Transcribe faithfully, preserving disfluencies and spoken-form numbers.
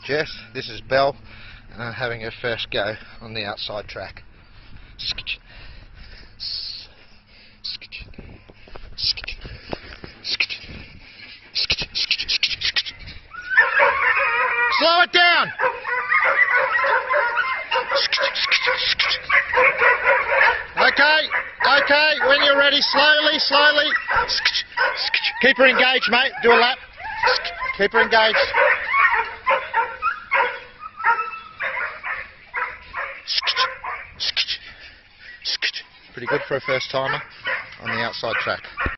Jess, this is Belle, uh, having her first go on the outside track. Slow it down! Okay, okay, when you're ready, slowly, slowly. Keep her engaged, mate. Do a lap. Keep her engaged. Pretty good for a first timer on the outside track.